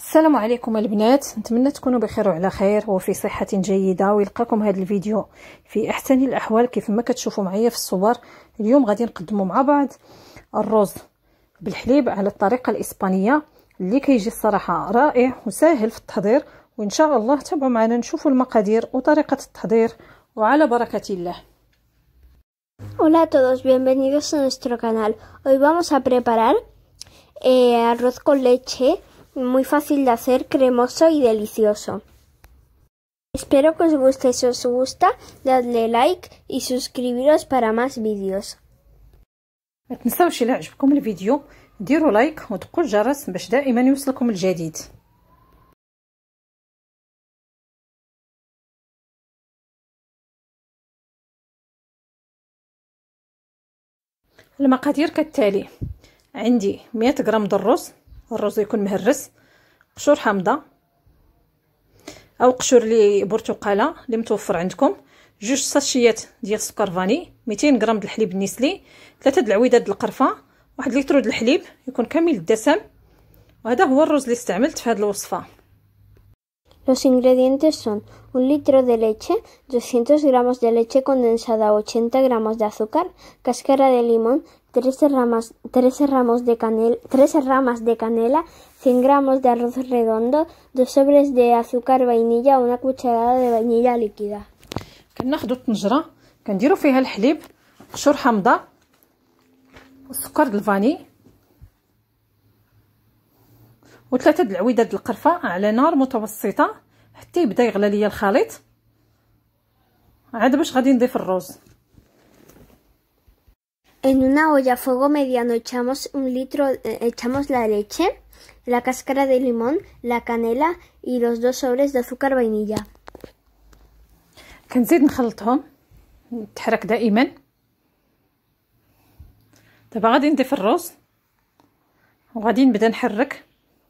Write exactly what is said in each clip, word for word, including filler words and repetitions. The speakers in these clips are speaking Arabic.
السلام عليكم البنات، نتمنى تكونوا بخير وعلى خير وفي صحة جيدة، ويلقاكم هذا الفيديو في احسن الاحوال. كيف ما كتشوفوا معايا في الصور، اليوم غادي نقدموا مع بعض الرز بالحليب على الطريقة الاسبانية اللي كيجي الصراحة رائع وسهل في التحضير. وان شاء الله تابعوا معنا نشوفوا المقادير وطريقة التحضير، وعلى بركة الله. Hola a todos, bienvenidos a nuestro canal. Hoy vamos a preparar eh, arroz con leche, muy fácil de hacer, cremoso y delicioso. Espero que os guste. Si os gusta, dadle like y suscribiros para más vídeos. ما تنساوش إلا عجبكم الفيديو ديروا لايك ودقوا الجرس باش دائما يوصلكم الجديد. المقادير كالتالي: عندي مئة غرام د الرز، الرز يكون مهرس، قشور حامضه او قشور لي برتقاله اللي متوفر عندكم، جوج ساشيات ديال السكر فاني، مئتين غرام د الحليب النسلي، ثلاثه د العويدات د القرفه، واحد لتر د الحليب يكون كامل الدسم. وهذا هو الرز اللي استعملت في هذه الوصفه. Los ingredientes son un litro de leche, doscientos gramos de leche condensada, ochenta gramos de azúcar, cáscara de limón, trece ramas, trece ramos de canela, trece ramas de canela, cien gramos de arroz redondo, dos sobres de azúcar vainilla, una cucharada de vainilla líquida. كناخذوا الطنجره كنديروا فيها الحليب، قشور حامضه، والسكر د الفاني، وثلاثه د العويدات د القرفه على نار متوسطه حتى يبدا يغلى ليا الخليط. عاد باش غادي نضيف الرز. En una olla a fuego mediano echamos un litro, echamos la leche, la cáscara de limón, la canela y los dos sobres de azúcar vainilla. كنزيد نخلطهم، نتحرك دائما. دابا غادي نضيف الرز وغادي نبدا نحرك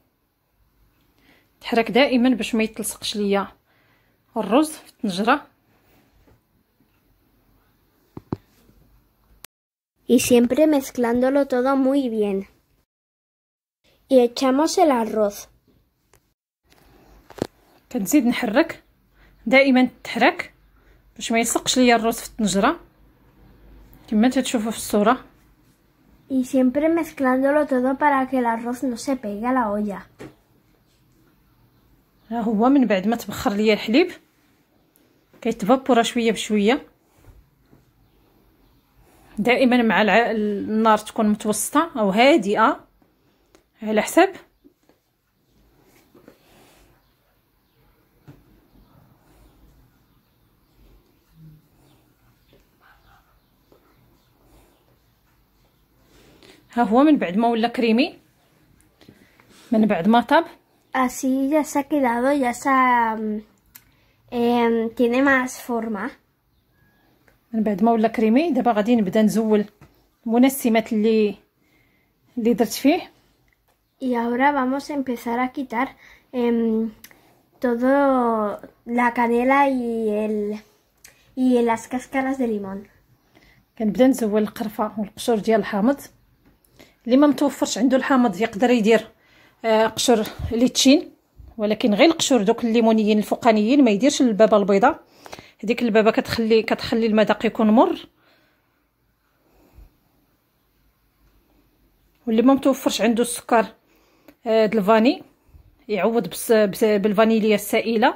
نحرك دائما باش ما يتلصقش ليا الرز في الطنجره. Y siempre mezclándolo todo muy bien. Y echamos el arroz. كنزيد نحرك دائما، تحرك باش ما يلصقش ليا الرز في الطنجره كما تشوفوا في الصوره. Y siempre mezclándolo todo para que el arroz no se pegue a la olla. ها هو من بعد ما تبخر ليا الحليب كيتفابورا شويه بشويه. دائما مع الع... النار تكون متوسطه او هادئه على حسب. ها هو من بعد ما ولا كريمي، من بعد ما طاب. Así ya se ha quedado, ya se ha, eh, tiene más forma. من بعد ما ولا كريمي دابا غادي نبدا نزول المنسمات اللي اللي درت فيه. Y ahora vamos a empezar a quitar eh, todo la canela y el y las cáscaras de limón. كنبدا نزول القرفه والقشور ديال الحامض. اللي ما متوفرش عنده الحامض يقدر يدير آه قشور ليتشين، ولكن غير القشور دوك الليمونيين الفوقانيين، ما يديرش البابه البيضاء. هذيك البابه كتخلي كتخلي المذاق يكون مر. واللي ما متوفرش عنده السكر آه د الفاني يعوض بس بالفانيليا السائله.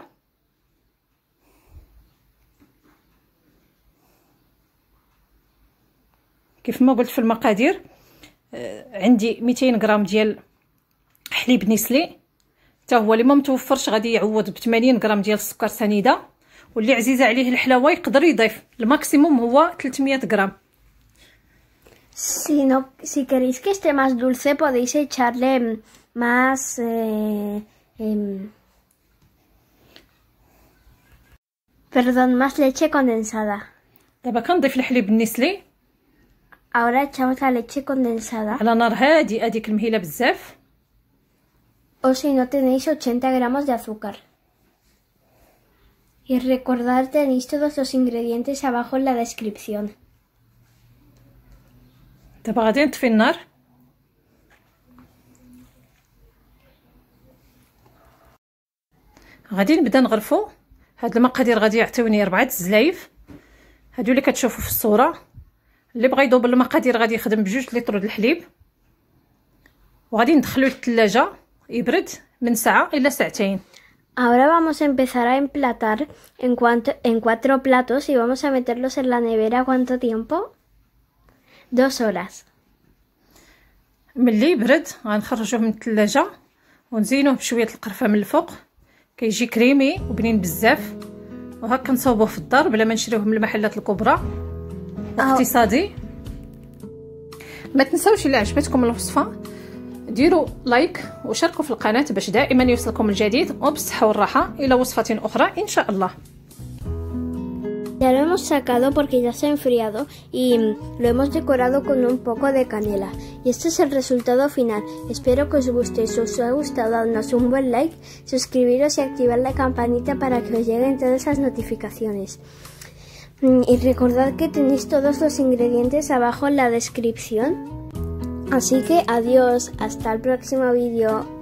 كيف ما قلت في المقادير، آه عندي مئتين غرام ديال حليب نسلي، حتى هو اللي ما متوفرش غادي يعوض ب ثمانين غرام ديال السكر سنيده. واللي عزيزه عليه الحلاوه يقدر يضيف، الماكسيموم هو ثلاثمئة غرام. Si no, si queréis que esté más dulce podéis echarle más eh, eh, perdón, más leche condensada. دابا كنضيف الحليب النسلي. Ahora echamos la leche condensada. على نار هادئه ديك المهيله بزاف. O si no tenéis ochenta gramos de azúcar. Y recordad, tenéis todos los ingredientes abajo en la descripción. دابا غادي نطفي النار غادي نبدا نغرفو. هاد المقادير غادي يعطيوني ربعة الزلايف هادو اللي كتشوفوا في الصوره. اللي بغى يدوب المقادير غادي يخدم بجوج لتر د الحليب، وغادي ندخلوه للثلاجه يبرد من ساعه الى ساعتين. Ahora vamos a empezar a emplatar en, cuanto, en cuatro platos y vamos a meterlos en la nevera. ¿Cuánto tiempo? Dos horas. ملي يبرد غنخرجوه من الثلاجه ونزينوه بشويه القرفه من الفوق، كيجي كريمي وبنين بزاف. وهكا نصاوبوه في الدار بلا ما نشريوه من المحلات الكبرى، اقتصادي. ما تنساوش الا عجبتكم الوصفه ديروا لايك وشاركوا في القناه باش دائما يوصلكم الجديد، وبالصحه والراحه الى وصفه اخرى ان شاء الله. Ya lo hemos sacado porque ya se ha enfriado y lo hemos decorado con un poco de canela. Y este es el resultado final. Espero que os guste. Si os ha gustado, dadnos un buen like, suscribiros y activar la campanita para que os lleguen todas las notificaciones. Y recordad que tenéis todos los ingredientes abajo en la descripción. Así que adiós, hasta el próximo vídeo.